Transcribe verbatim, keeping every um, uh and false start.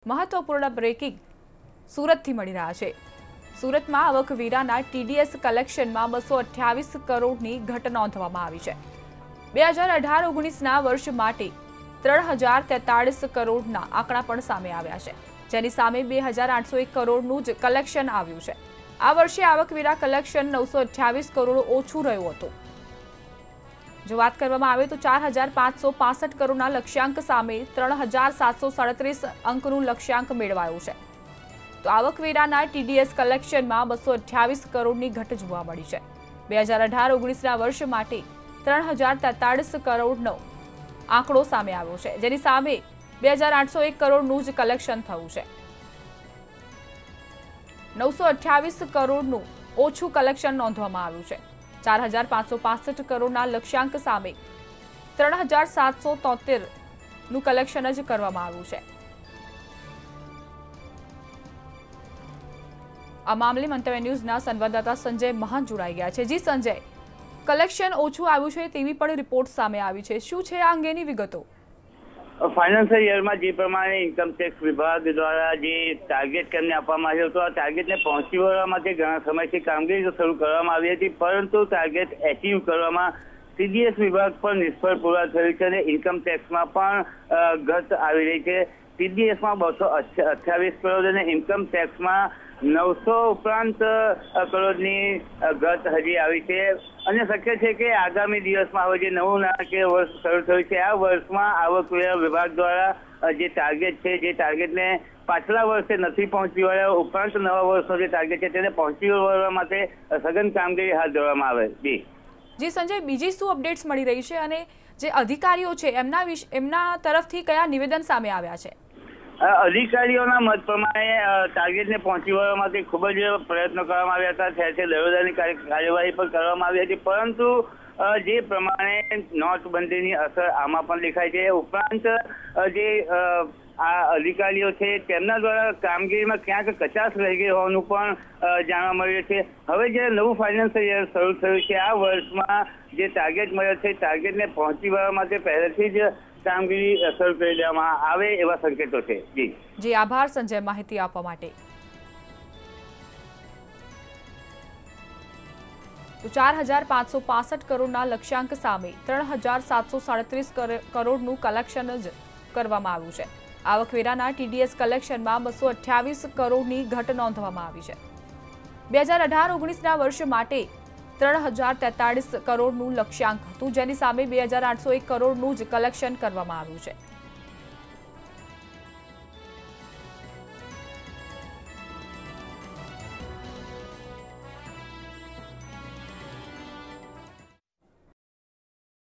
મહત્વપૂર્ણ બ્રેકિંગ સુરતથી મળી રહ્યા છે। સુરતમાં આવકવેરાના ટીડીએસ કલેક્શનમાં બસો અઠ્યાવીસ કરોડની ઘટ નોંધવામાં આવી છે। બે હજાર અઢાર ઓગણીસના વર્ષ માટે ત્રણ હજાર તેતાળીસ કરોડના આંકડા પણ સામે આવ્યા છે, જેની સામે બે હજાર આઠસો એક કરોડનું જ કલેક્શન આવ્યું છે। આ વર્ષે આવકવેરા કલેક્શન નવસો અઠ્યાવીસ કરોડ ઓછું રહ્યું હતું। જો વાત કરવામાં આવે તો ચાર હજાર પાંચસો પાસઠ કરોડના લક્ષ્યાંક સામે ત્રણ હજાર સાતસો સાડત્રીસ અંકનું લક્ષ્યાંક મેળવાયું છે। તો આવકવેરાના ટીડીએસ કલેક્શનમાં બસો અઠ્યાવીસ કરોડની ઘટ જોવા મળી છે। બે હજાર અઢાર ઓગણીસના વર્ષ માટે ત્રણ હજાર તેતાળીસ કરોડનો આંકડો સામે આવ્યો છે, જેની સામે બે હજાર આઠસો એક કરોડનું જ કલેક્શન થયું છે। નવસો અઠ્યાવીસ કરોડનું ઓછું કલેક્શન નોંધવામાં આવ્યું છે। ચાર હજાર પાંચસો પાસઠ કરોડના લક્ષ્યાંક સામે ત્રણ હજાર સાતસો તોતેર નું કલેક્શન જ કરવામાં આવ્યું છે। આ મામલે મંતવ્ય ન્યૂઝના સંવાદદાતા સંજય મહાન જોડાઈ ગયા છે। જી સંજય, કલેક્શન ઓછું આવ્યું છે તેવી પણ રિપોર્ટ સામે આવી છે, શું છે આ અંગેની વિગતો? ફાઇનાન્શિયલ યરમાં જે પ્રમાણે ઇન્કમ ટેક્સ વિભાગ દ્વારા જે ટાર્ગેટ કરીને આપવામાં આવ્યો હતો, આ ટાર્ગેટને પહોંચી વળવા માટે ઘણા સમયથી કામગીરી શરૂ કરવામાં આવી હતી, પરંતુ ટાર્ગેટ એચીવ કરવામાં ટીડીએસ વિભાગ પર નિષ્ફળ પૂરા થયું છે અને ઇન્કમ ટેક્સમાં પણ ઘટ આવી રહી છે। ટીડીએસમાં બસો અઠ્યાવીસ કરોડ અને ઇન્કમ ટેક્સમાં નવસો ઉપરાંત કરોડની ઘટ હજી આવી છે અને શક્ય છે કે આગામી દિવસમાં હવે જે નવું નાણાકીય વર્ષ શરૂ થયું છે, આ વર્ષમાં આવકવેરા વિભાગ દ્વારા જે ટાર્ગેટ છે, જે ટાર્ગેટને પાછલા વર્ષે નથી પહોંચી વળ્યા, ઉપરાંત નવા વર્ષનો જે ટાર્ગેટ છે તેને પહોંચી વળવા માટે સઘન કામગીરી હાથ ધરવામાં આવે। જી જી સંજય, બીજી શું અપડેટ્સ મળી રહી છે અને જે અધિકારીઓ છે એમના એમના તરફથી કયા નિવેદન સામે આવ્યા છે? અધિકારીઓના મત પ્રમાણે ટાર્ગેટને પહોંચી વળવા માટે ખૂબ જ પ્રયત્નો કરવામાં આવ્યા હતા, ઠેર ઠેર દરોડાની કાર્યવાહી પણ કરવામાં આવી હતી, પરંતુ જે પ્રમાણે નોટબંધીની અસર આમાં પણ દેખાય છે। ઉપરાંત જે આ અધિકારીઓ છે તેમના દ્વારા કામગીરીમાં ક્યાંક કચાશ રહી ગઈ હોવાનું પણ જાણવા મળ્યું છે। હવે જ્યારે નવું ફાઇનાન્શિયલ યર શરૂ થયું છે, આ વર્ષમાં જે ટાર્ગેટ મળ્યો છે, ટાર્ગેટને પહોંચી વળવા માટે પહેલેથી જ કામગીરી શરૂ કરી દેવામાં આવે એવા સંકેતો છે। જી જી આભાર સંજય માહિતી આપવા માટે। તો ચાર હજાર પાંચસો પાસઠ કરોડના લક્ષ્યાંક સામે ત્રણ હજાર સાતસો સાડત્રીસ કરોડનું કલેક્શન જ કરવામાં આવ્યું છે। આવકવેરાના ટીડીએસ કલેક્શનમાં બસો અઠ્યાવીસ કરોડની ઘટ નોંધવામાં આવી છે। બે હજાર અઢાર ઓગણીસના વર્ષ માટે ત્રણ હજાર તેતાળીસ કરોડનું લક્ષ્યાંક હતું, જેની સામે બે હજાર આઠસો એક કરોડનું જ કલેક્શન કરવામાં આવ્યું છે।